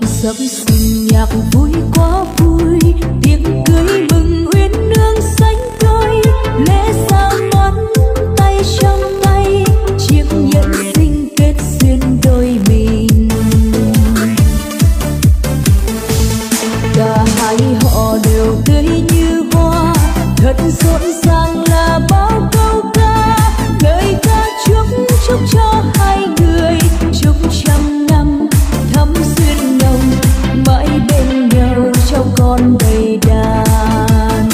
sập sình nhạc vui quá vui, tiệc cưới mừng uyên nương sánh đôi, lễ ra mắt tay trong tay, chiếc nhẫn xinh kết duyên đôi mình. Cả hai họ đều tươi như hoa, thật rộn ràng là bao câu ca, lời ca chúc cho hai người chúc trăm năm thắm duyên nồng, mãi bên nhau cho con đầy đàn.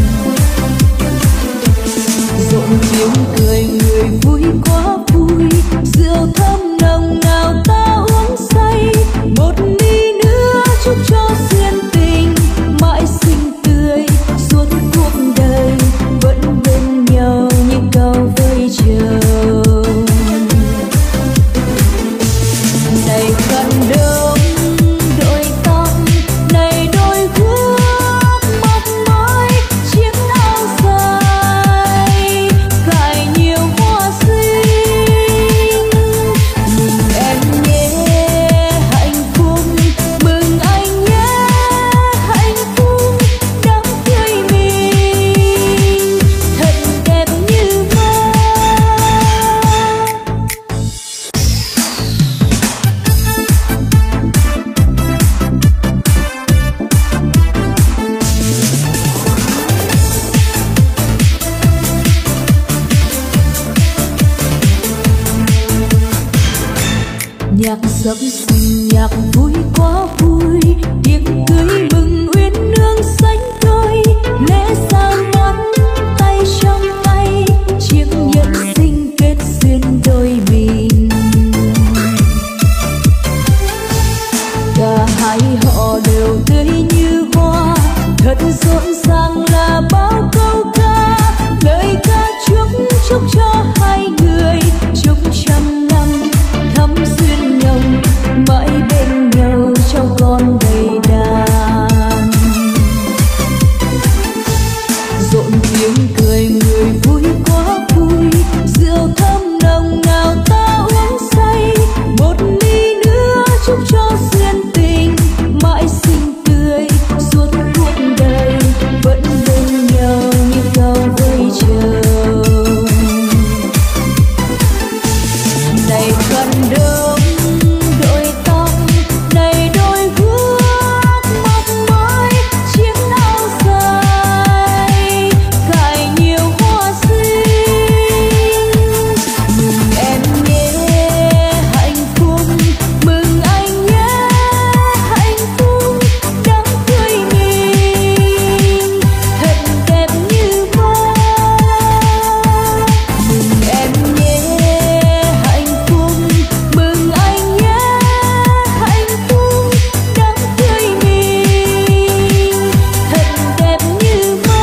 Rộn tiếng cười người vui quá vui, rượu thơm nồng nào ta uống say, một ly nữa chúc cho duyên tình mãi xinh tươi suốt cuộc đời, vẫn bên nhau như câu với trời. Này khăn đông đôi tóc, này đôi guốc mọc mái, chiếc áo dài cài nhiều hoa xinh. Mừng em nhé hạnh phúc, mừng anh nhé hạnh phúc, đám cưới mình thật đẹp như mơ. Nhạc sập sình nhạc vui quá vui, tiệc cưới mừng uyên nương sánh đôi, lễ ra mắt tay trong tay, chiếc nhẫn xinh kết duyên đôi mình. Cả hai họ đều tươi như hoa, thật rộn ràng là bao câu ca, lời ca chúc cho hai người chúc trăm năm thắm duyên nồng, mãi bên nhau cho con đầy đàn. Rộn tiếng cười người vui quá vui, rượu thơm nồng nào ta uống say, một ly nữa chúc cho duyên tình mãi xinh tươi suốt cuộc đời, vẫn bên nhau như câu với trời. Này khăn đông đôi tóc, này đôi guốc mọc mái, chiếc áo dài cài nhiều hoa xinh. Mừng em nhé hạnh phúc, mừng anh nhé hạnh phúc, đám cưới mình thật đẹp như mơ. Mừng em nhé hạnh phúc, mừng anh nhé hạnh phúc, đám cưới mình thật đẹp như mơ.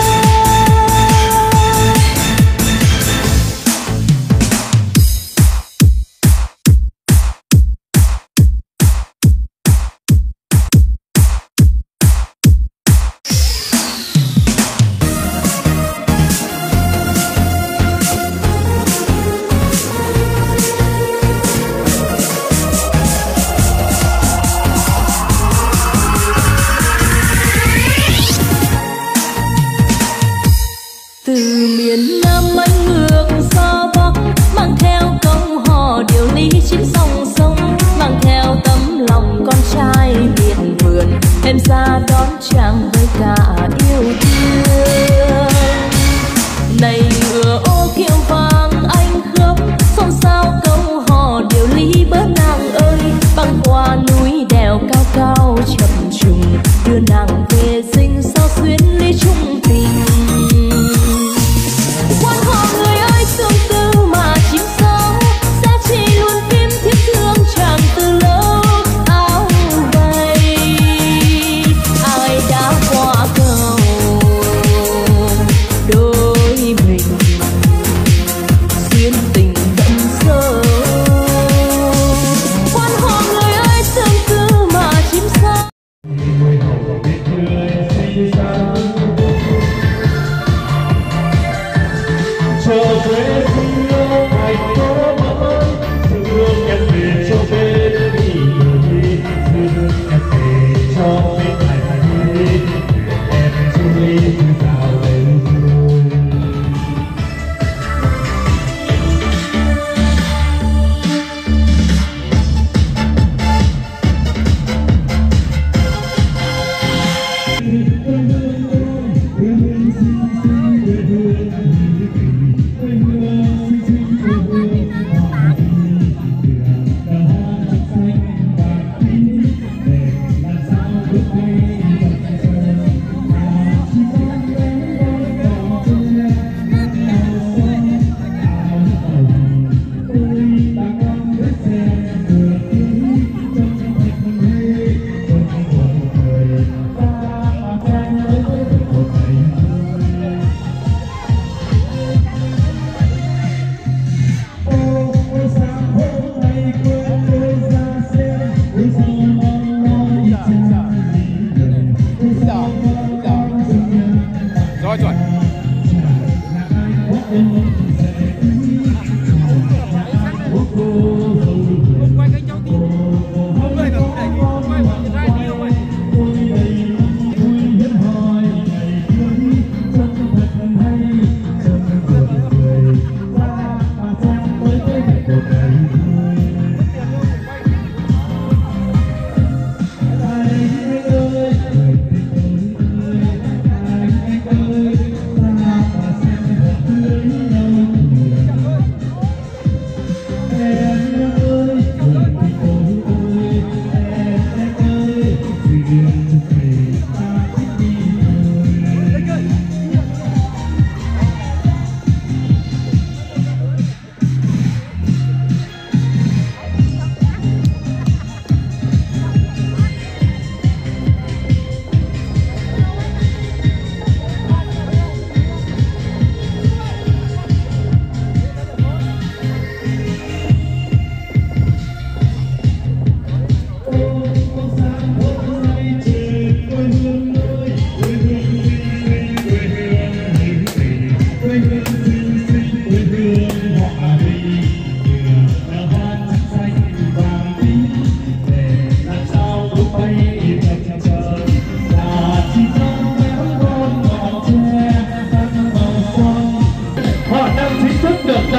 Từ miền Nam anh ngược ra Bắc, mang theo câu hò điều lý chín dòng sông, mang theo tấm lòng con trai miền vườn, em ra đón chàng với cả yêu thương. Này ngựa ô kiệu vàng anh khớp, xôn xao câu hò điều lý bớt nàng ơi, băng qua núi đèo cao cao chập trùng, đưa nàng về dinh sao xuyến ly chung tình. Quan họ người ơi tương tư mà chim sáo, sẽ chỉ luôn phim thiết thương chàng từ lâu. Áo vầy ai đã qua cầu đôi mình, duyên tình đậm sâu. Quan họ người ơi tương tư mà chim sáo. Cho quê hương ngày có mãi thương em về cho bên đi thương em về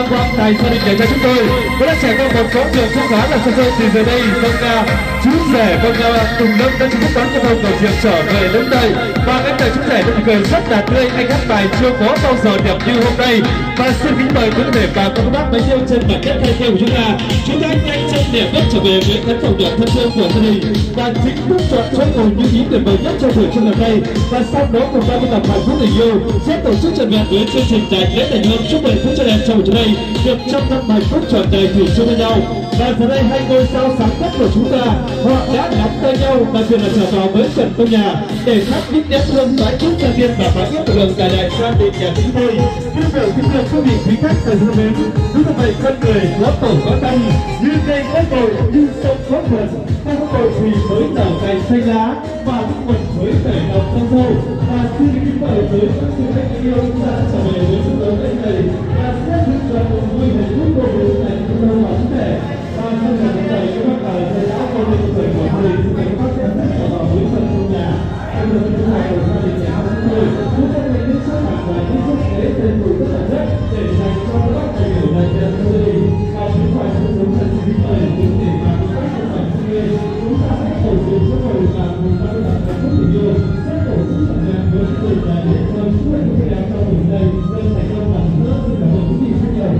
vang vang tại gia đình nhà trai chúng tôi cũng đã trải qua một quãng đường không khá là xa xôi. Thì giờ đây chú rể Tùng Lâm đã chính thức đón giao thông cầu Diệm trở về đến đây, và anh chàng chú rể đã cười rất là tươi. Anh hát bài chưa có bao giờ đẹp như hôm nay, và xin kính mời quý vị và các bác mấy yêu trên bản kết thay theo của chúng ta nhanh chân đẹp nhất trở về với khán phòng đẹp thân thương của gia đình, và chính thức chọn chỗ ngồi như ý tuyệt vời nhất trong buổi trưa ngày nay. Và sau đó cùng ta với tập hạnh phúc tình yêu sẽ tổ chức trọn vẹn với chương trình đại lễ thành hôn chúc mừng phúc cho đẹp trong buổi trưa này được trăm năm hạnh phúc trọn đời thủy chung với nhau. Và giờ đây hai ngôi sao sáng nhất của chúng ta họ đã nắm tay nhau, đặc biệt là trở vào với trần trong nhà để thắp những nén hương tái chúc gia tiên và phá yết đường cả đại gia đình nhà chúng tôi. Kính chào quý vị quý khách tại thân mến, đúng là vậy, con người có tổ có tâm, như cây có tội như sông có thuận, ta có tội thì mới nở cành xanh lá và những quần mới khởi đầu sông sâu. Và xin kính mời tới các quý khách yêu chúng ta trở về với sự đấu tranh này và xét thực ra một vui hạnh phúc của người này chúng tôi và chúng trẻ. Và trong ngày hôm nay các bác tài thầy đã có những người của gia đình, các bác sẽ rất là vào với sân trong nhà. Bây giờ chúng ta của gia đình nhà chúng tôi cũng sẽ lấy những sắc mặt và những chiếc ghế tên tuổi rất là rất để dành cho các đại biểu đại diện gia đình. Và phía ngoài sân khấu sẽ xin kính mời những để mà các bác của bản thân người chúng ta hãy tổ chức cho ngồi và cùng ta làm hạnh phúc tình yêu sẽ tổ chức trọn vẹn với chương trình đại lễ thơm chúc mừng những đẹp trong buổi đây dân thành công làm rất xin cảm ơn quý vị rất nhiều.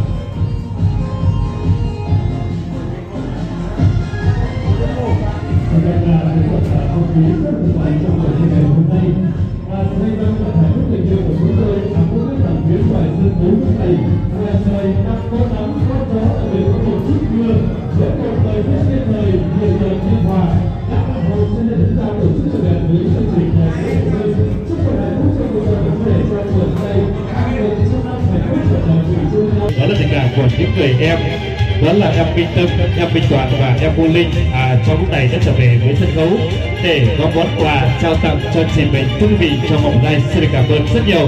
Không khí rất là mạnh trong buổi chiều ngày hôm nay, và đây đang là hạnh phúc tình yêu của chúng tôi. Cũng biết rằng phía ngoài sân khấu lúc này ngoài trời đang có nắng có gió, để có một chút mưa để một thời tiết thiên thời nhiều giờ thiên hòa đã ủng hộ cho nên chúng ta tổ chức trọn vẹn với chương trình ngày lễ thơm chúc mừng hạnh phúc cho cuộc đời để trong buổi này được trăm năm hạnh phúc trọn vẹn thủy chung nhau. Đó là tình cảm của những người em, đó là em Minh Tâm, em Minh Toàn và em Vô Linh trong lúc này đã trở về với sân khấu để có món quà trao tặng cho chị mình. Thưa quý vị, trong hôm nay xin được cảm ơn rất nhiều.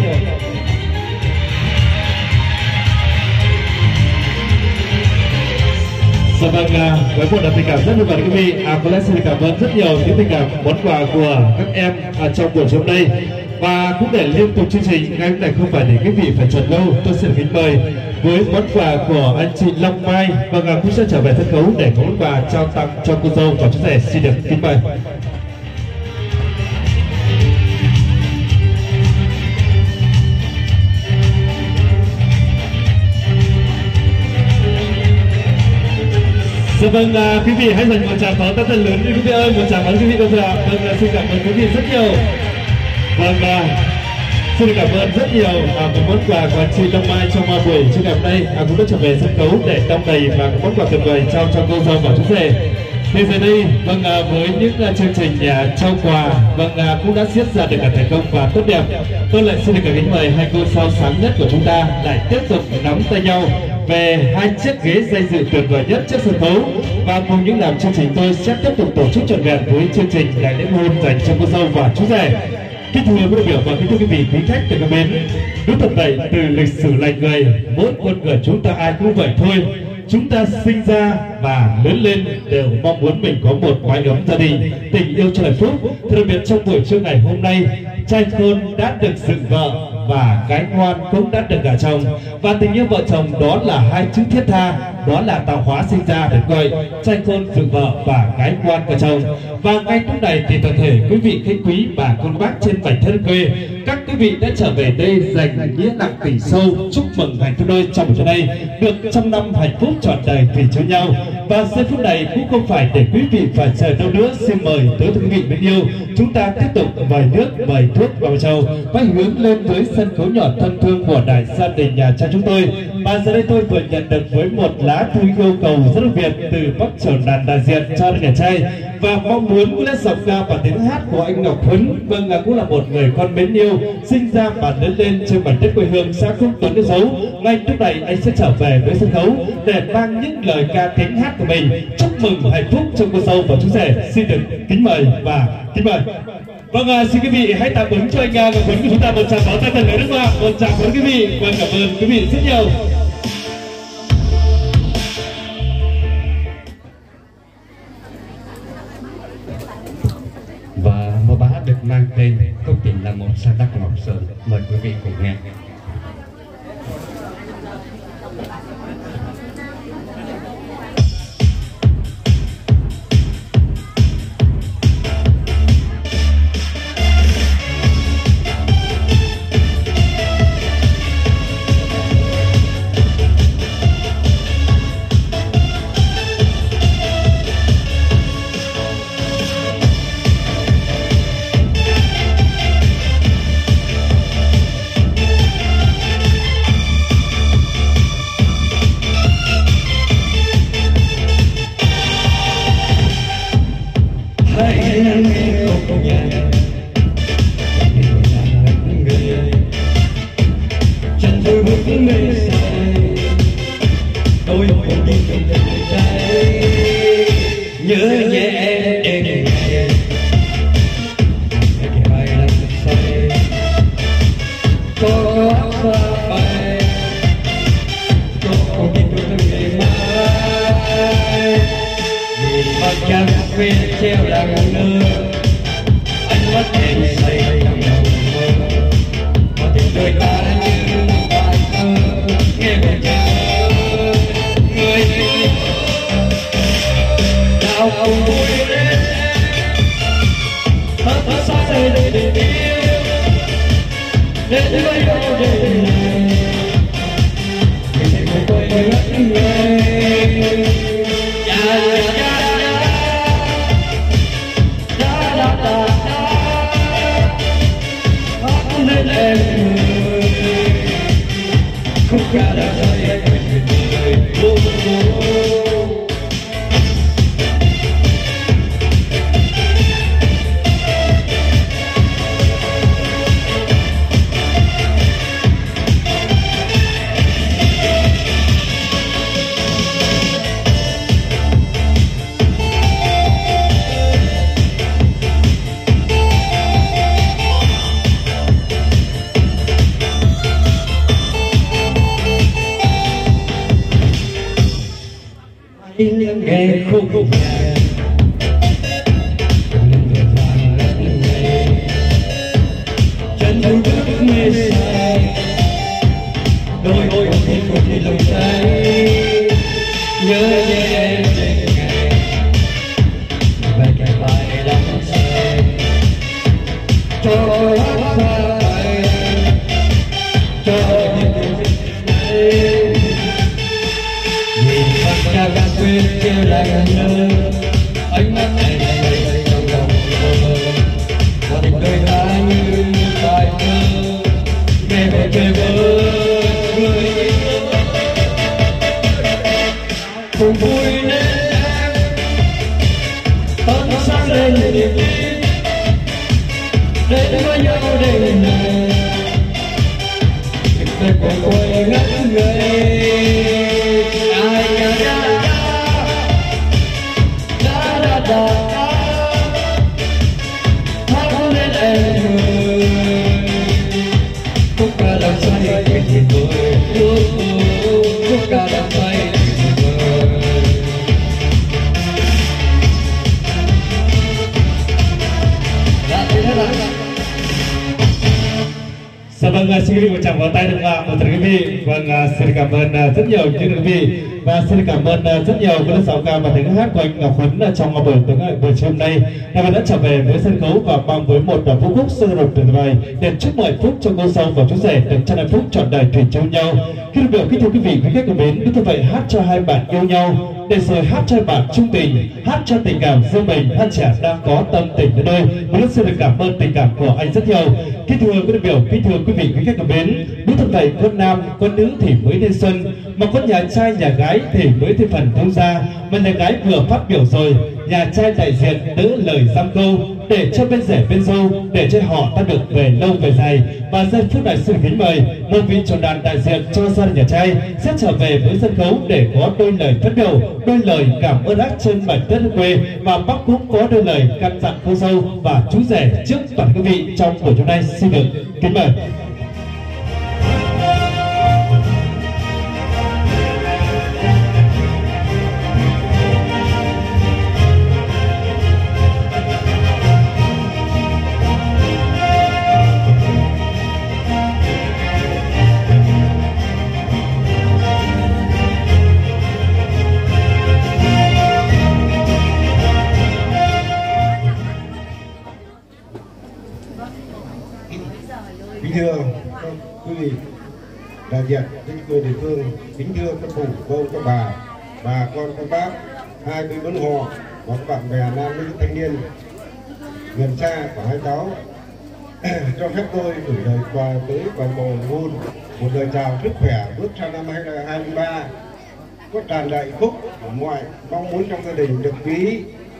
Dạ vâng, với một tình cảm rất là quý vị, có lẽ xin được cảm ơn rất nhiều những tình cảm món quà của các em trong buổi chiều hôm nay. Và cũng để liên tục chương trình ngày hôm nay không phải để quý vị phải chờ lâu, tôi xin kính mời với món quà của anh chị Long Mai. Vâng, cũng sẽ trở về sân khấu để có món quà trao tặng cho cô dâu và chú rể. Xin được kính mời. Dạ vâng, quý vị hãy dành một tràng pháo tay thật lớn đi quý vị ơi, một tràng pháo quý vị bây giờ. Vâng, xin cảm ơn quý vị rất nhiều. Vâng, xin cảm ơn rất nhiều một món quà của chị Long Mai trong buổi trưa ngày hôm nay cũng đã trở về sân khấu để đong đầy và món quà tuyệt vời trao cho cô dâu và chú rể. Bây giờ đây, vâng, với những chương trình trao quà, vâng, cũng đã diễn ra được thành công và tốt đẹp. Tôi lại xin được kính mời hai cô sao sáng nhất của chúng ta lại tiếp tục nắm tay nhau về hai chiếc ghế danh dự tuyệt vời nhất trước sân khấu, và cùng những làm chương trình tôi sẽ tiếp tục tổ chức trọn vẹn với chương trình đại lễ hôn dành cho cô dâu và chú rể. Kính thưa quý đại biểu và kính thưa quý vị quý khách từ các bên, đúng thật vậy, từ lịch sử loài người, mỗi con người chúng ta ai cũng vậy thôi. Chúng ta sinh ra và lớn lên đều mong muốn mình có một mái ấm gia đình, tình yêu cho hạnh phúc. Đặc biệt trong buổi trưa ngày hôm nay, trai khôn đã được dựng vợ và gái ngoan cũng đã được gả chồng, và tình yêu vợ chồng đó là hai chữ thiết tha, đó là tạo hóa sinh ra để gọi trai khôn dựng vợ và gái ngoan gả chồng. Và ngay lúc này thì toàn thể quý vị khách quý bà con bác trên mảnh thân quê, các quý vị đã trở về đây dành nghĩa nặng tình sâu chúc mừng hạnh phúc đôi trong buổi trưa nay được trăm năm hạnh phúc trọn đời thủy chung nhau. Và giây phút này cũng không phải để quý vị phải chờ đâu nữa, xin mời tới quý vị mến yêu, chúng ta tiếp tục mời nước mời thuốc vào chầu và hướng lên với sân khấu nhỏ thân thương của đại gia đình nhà trai chúng tôi. Và giờ đây tôi vừa nhận được với một lá thư yêu cầu rất đặc biệt từ Bắc Triều Đàn đại diện cho nhà trai, và mong muốn cũng là giọng ca và tiếng hát của anh Ngọc Huấn. Vâng, cũng là một người con mến yêu, sinh ra và lớn lên trên mảnh đất quê hương xã Phúc Tuấn Đức Dấu. Ngay lúc này anh sẽ trở về với sân khấu để mang những lời ca tiếng hát của mình chúc mừng hạnh phúc cho cô dâu và chú rể. Xin được kính mời và kính mời. Vâng, xin quý vị hãy tạm ứng cho anh Ngọc Huấn của chúng ta một tràng pháo tay thật lớn đúng không ạ? Một tràng pháo quý vị. Vâng, cảm ơn quý vị rất nhiều. Và một bài hát được mang tên Công Trình Là Một sáng tác của Ngọc Sơn. Mời quý vị cùng nghe. nhớ nhẹ đêm ngày cái bài làm say có xa bay có biết được ngày mai vì bao trăm quên treo lặng lơ ánh mắt đèn say trong lòng mơ có thể đôi ta như bài thơ nghe về nhớ người nào cùng vui lên thật xa rời tình yêu đến với nhau đêm này mình cùng quay ngất ngây ya ya ya da da da hát lên em người khúc ca đã rơi quên người vô nghe khúc nhạc người vàng lấp lầy chân đôi bước mê say đôi không thì lòng say nhớ nhé đêm ngày về cái bài làm say cho hát ra tay cho cha gạt quên kêu lặng lơ ánh mắt này say trong lòng mơ và tình đôi ta như bài thơ nghe về người cùng vui lên tấm sáng lên niềm tin đến với nhau đêm này tình cùng quay ngất ngây hát lên em người khúc ca đang say tuyệt vời khúc ca đang say tuyệt vời Dạ vâng, xin quý vị một tràng vỗ tay được không ạ? Một quý vị. Vâng, xin cảm ơn rất nhiều quý vị và xin cảm ơn rất nhiều các giọng ca và tiếng hát của anh Ngọc Huấn trong buổi chiều hôm nay. Ngày đã trở về với sân khấu và mang với một vũ khúc sôi động tuyệt vời để chúc mừng hạnh phúc cho cô dâu và chú rể được trăm hạnh phúc trọn đời thủy chung nhau. Kính thưa quý vị khách thân mến, như vậy hát cho hai bạn yêu nhau, để rồi hát cho bạn chung tình, hát cho tình cảm riêng mình, hát trẻ đang có tâm tình đến nơi. Một lần xin được cảm ơn tình cảm của anh rất nhiều. Kính thưa quý vị khách thân mến, đúng thật vậy, con nam con nữ thì mới nên xuân, mà con nhà trai nhà gái thì mới thêm phần thông gia. Mà nhà gái vừa phát biểu rồi, nhà trai đại diện đỡ lời giam câu để cho bên rể bên dâu, để cho họ ta được về lâu về dài. Và giây phút này xin kính mời một vị trưởng đoàn đại diện cho gia đình nhà trai sẽ trở về với sân khấu để có đôi lời phát biểu, đôi lời cảm ơn ác trên mảnh đất quê, mà bác cũng có đôi lời căn dặn cô dâu và chú rể trước toàn quý vị trong buổi hôm nay. Xin được kính mời. Kính thưa quý vị đại diện chính quyền địa phương, kính thưa các cụ, cô, các bà con, các bác, hai bên bốn họ và các bạn bè nam nữ thanh niên gần xa và hai cháu, cho phép tôi gửi lời quà tới toàn bộ hôn, một lời chào sức khỏe bước sang năm 2023 có tràn đầy hạnh phúc, mọi mong muốn trong gia đình được quý.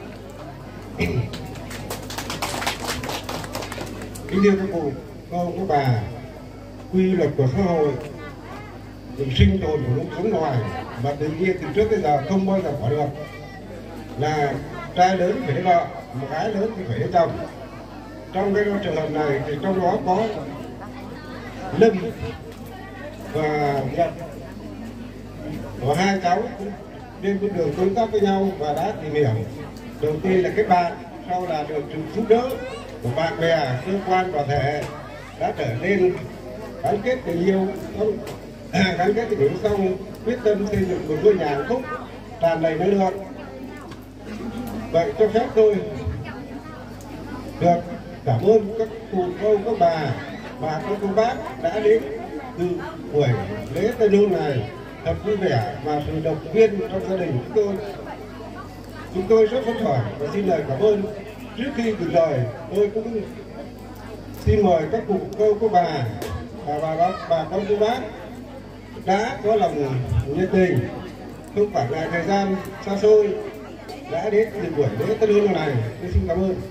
Kính thưa các cụ, cô, các bà, quy luật của xã hội, sự sinh tồn của lúc sống ngoài mà tự nhiên từ trước tới giờ không bao giờ bỏ được, là trai lớn phải lấy vợ, một gái lớn thì phải lấy chồng. Trong cái trường hợp này thì trong đó có Lâm và Nhật, có hai cháu lên con đường tương tác với nhau và đã tìm hiểu. Đầu tiên là kết bạn, sau là được sự giúp đỡ của bạn bè, cơ quan đoàn thể đã trở nên gắn kết tình yêu, gắn kết tình yêu xong quyết tâm xây dựng một ngôi nhà hạnh phúc tràn đầy năng lượng. Vậy cho phép tôi được cảm ơn các cụ cô, các bà và các cô bác đã đến từ buổi lễ tân hôn này thật vui vẻ và sự động viên trong gia đình chúng tôi. Chúng tôi rất phấn khởi và xin lời cảm ơn. Trước khi từ lời, tôi cũng xin mời các cụ cô, cô bà và bà con cô bác đã có lòng nhiệt tình, không phải là thời gian xa xôi đã đến từ buổi lễ tân hôn này. Tôi xin cảm ơn.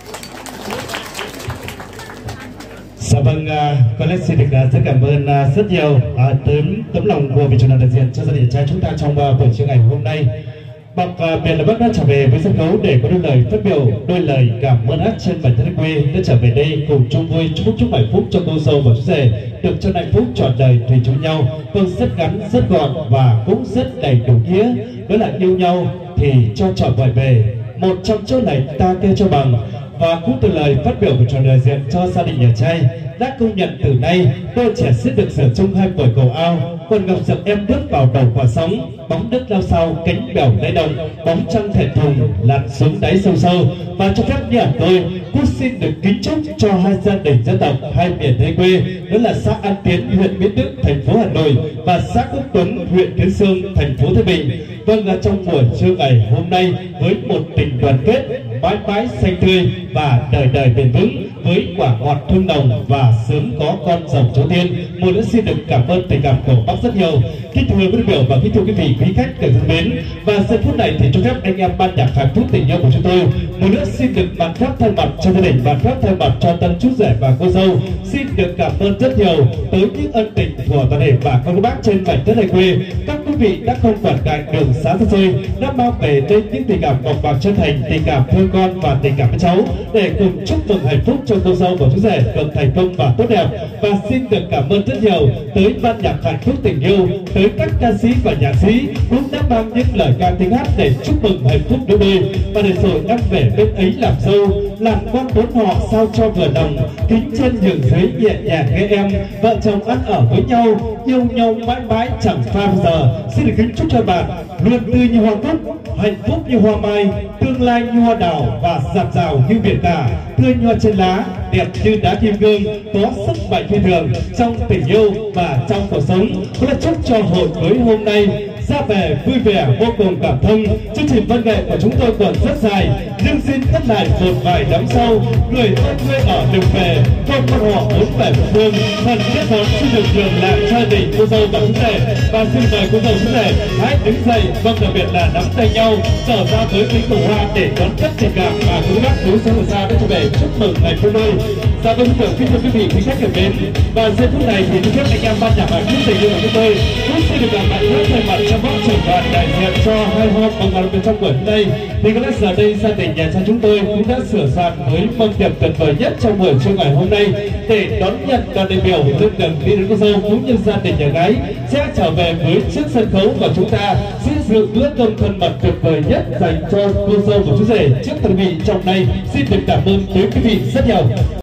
Dạ vâng, có lẽ xin được rất cảm ơn rất nhiều tấm lòng của vị chủ đại diện cho gia đình trai chúng ta trong buổi trưa ngày hôm nay. Bậc biệt là bác đã trở về với sân khấu để có đôi lời phát biểu, đôi lời cảm ơn ác trên bản thân quê đã trở về đây cùng chung vui chúc hạnh phúc cho cô dâu và chú rể được cho hạnh phúc trọn đời thủy chung nhau. Vâng, rất ngắn, rất gọn và cũng rất đầy đủ nghĩa. Đó là yêu nhau thì cho trọn gọi về, một trong chỗ này ta kêu cho bằng. Và cũng từ lời phát biểu của trò đại diện cho gia đình nhà trai đã công nhận từ nay đôi trẻ sẽ được sửa chung hai buổi cầu ao, còn ngọc dập em bước vào đầu quả sóng, bóng đất lao sao cánh bèo lay động, bóng trăng thẹn thùng lặn xuống đáy sâu sâu. Và cho phép nhà tôi cũng xin được kính chúc cho hai gia đình dân tộc hai miền Tây quê, đó là xã An Tiến, huyện Mỹ Đức, thành phố Hà Nội và xã Quốc Tuấn, huyện Kiến Sương, thành phố Thái Bình. Vâng, trong buổi trưa ngày hôm nay với một tình đoàn kết mãi mãi xanh tươi và đời đời bền vững, với quả ngọt thơm nồng và sớm có con rồng cháu tiên. Một nữa xin được cảm ơn tình cảm của bác rất nhiều. Kính thưa quý biểu và kính thưa quý vị quý khách thân mến, và giây phút này thì cho phép anh em ban nhạc hạnh phúc tình yêu của chúng tôi một nữa xin được bàn phép thay mặt cho gia đình, bàn phép thay mặt cho tân chú rể và cô dâu xin được cảm ơn rất nhiều tới những ân tình của toàn thể bà con bác trên mảnh đất này quê. Các quý vị đã không quản ngại đường xá xa xôi, đã mang về đây những tình cảm bộc bạc chân thành, tình cảm thương con và tình cảm với cháu để cùng chúc mừng hạnh phúc cho cô dâu và chú rể được thành công và tốt đẹp. Và xin được cảm ơn rất nhiều tới ban nhạc hạnh phúc tình yêu, tới các ca sĩ và nhạc sĩ cũng đã mang những lời ca tiếng hát để chúc mừng hạnh phúc đôi đôi. Và để rồi em về bên ấy làm dâu, làm con bốn họ sao cho vừa lòng, kính chân nhường dưới nhẹ nhàng nghe em, vợ chồng ăn ở với nhau, yêu nhau mãi mãi chẳng pha bao giờ. Xin được kính chúc cho bạn luôn tươi như hoa cúc, hạnh phúc như hoa mai, tương lai như hoa đào và dạt dào như biển cả, tươi như hoa trên lá, đẹp như đá kim cương, có sức mạnh phi thường trong tình yêu và trong cuộc sống. Cũng là chúc cho hội với hôm nay ra về vui vẻ vô cùng cảm thông. Chương trình văn nghệ của chúng tôi còn rất dài, nhưng xin cắt lại một vài đám sau. Người tôi quê ở đường về, con họ bốn về phương. Phần kết nối xin được nhường lại gia đình cô dâu và chú rể. Và xin mời cô dâu chú rể hãy đứng dậy, vâng, đặc biệt là nắm tay nhau trở ra với cánh cổng hoa để đón các tình cảm và quý bác đối xứ ở xa đã trở về chúc mừng ngày hôm nay. Dạ vâng, kính thưa quý vị quý khách thân mến, và giây phút này thì chúng anh em ban nhạc hạnh phúc tình yêu của chúng tôi cũng xin được cảm ơn thay mặt cho bác trưởng đoàn đại diện cho hai hôm bằng ngàn trong buổi hôm nay. Thì có lẽ giờ đây gia đình nhà trai chúng tôi cũng đã sửa soạn với mâm tiệc tuyệt vời nhất trong buổi trưa ngày hôm nay để đón nhận đoàn đại biểu lên đường đi đến cô dâu cũng như gia đình nhà gái sẽ trở về với chiếc sân khấu và chúng ta sẽ dự bữa cơm thân mật tuyệt vời nhất dành cho cô dâu và chú rể trước quý vị trong nay. Xin được cảm ơn quý vị rất nhiều.